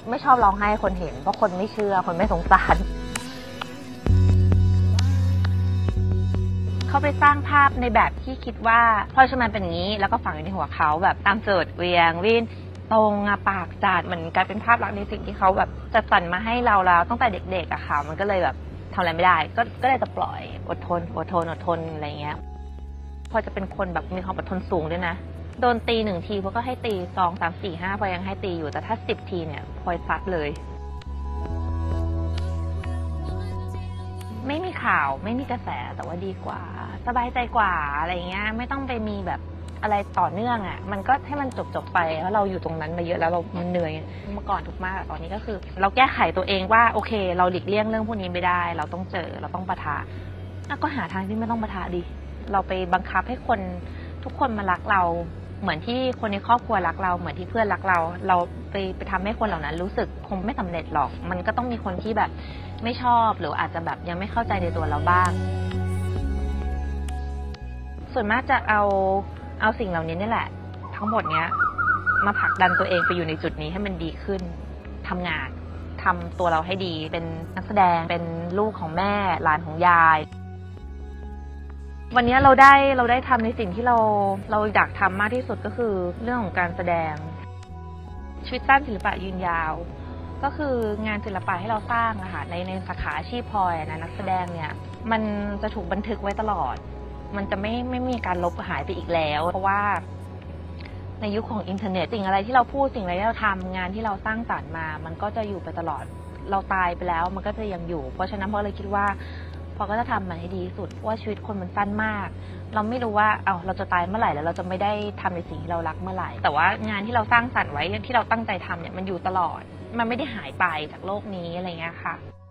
ไม่ชอบร้องไห้คนเห็นเพราะคนไม่เชื่อคนไม่สงสารเขาไปสร้างภาพในแบบที่คิดว่าพลอยเชอร์แมนเป็นอย่างนี้แล้วก็ฝังอยู่ในหัวเขาแบบตามเจิดเวียงวินตรงปากจัดเหมือนกลายเป็นภาพลักษณ์ในสิ่งที่เขาแบบจัดสรรมาให้เราแล้วตั้งแต่เด็กๆอะค่ะมันก็เลยแบบทำอะไรไม่ได้ก็เลยจะปล่อยอดทนอะไรเงี้ยพอจะเป็นคนแบบมีความอดทนสูงด้วยนะโดนตี1 ทีพอก็ให้ตี2 3 4 5พอยังให้ตีอยู่แต่ถ้า10 ทีเนี่ยพลอยซัดเลยไม่มีข่าวไม่มีกระแสแต่ว่าดีกว่าสบายใจกว่าอะไรเงี้ยไม่ต้องไปมีแบบอะไรต่อเนื่องอ่ะมันก็ให้มันจบไปเพราะเราอยู่ตรงนั้นมาเยอะแล้วเรามันเหนื่อยเมื่อก่อนทุกมากตอนนี้ก็คือเราแก้ไขตัวเองว่าโอเคเราหลีกเลี่ยงเรื่องพวกนี้ไม่ได้เราต้องเจอเราต้องปะทะก็หาทางที่ไม่ต้องปะทะดิเราไปบังคับให้คนทุกคนมารักเราเหมือนที่คนในครอบครัวรักเราเหมือนที่เพื่อนรักเราไปทำให้คนเหล่านั้นรู้สึกคงไม่สำเร็จหรอกมันก็ต้องมีคนที่แบบไม่ชอบหรืออาจจะแบบยังไม่เข้าใจในตัวเราบ้างส่วนมากจะเอาสิ่งเหล่านี้นี่แหละทั้งหมดเนี้ยมาผลักดันตัวเองไปอยู่ในจุดนี้ให้มันดีขึ้นทำงานทำตัวเราให้ดีเป็นนักแสดงเป็นลูกของแม่หลานของยายวันนี้เราได้ทำในสิ่งที่เราอยากทำมากที่สุดก็คือเรื่องของการแสดงชีวิตสั้นศิลปะยืนยาวก็คืองานศิลปะให้เราสร้างอะค่ะในสาขาอาชีพพลอยนะนักแสดงเนี่ยมันจะถูกบันทึกไว้ตลอดมันจะไม่มีการลบหายไปอีกแล้วเพราะว่าในยุคของอินเทอร์เน็ตสิ่งอะไรที่เราพูดสิ่งอะไรที่เราทำงานที่เราสร้างสรรค์มามันก็จะอยู่ไปตลอดเราตายไปแล้วมันก็จะยังอยู่เพราะฉะนั้นพอเลยคิดว่าพอก็จะทำมันให้ดีที่สุดเพราะว่าชีวิตคนมันสั้นมากเราไม่รู้ว่าเราจะตายเมื่อไหร่แล้วเราจะไม่ได้ทำในสิ่งที่เรารักเมื่อไหร่แต่ว่างานที่เราสร้างสรรค์ไว้ที่เราตั้งใจทำเนี่ยมันอยู่ตลอดมันไม่ได้หายไปจากโลกนี้อะไรเงี้ยค่ะ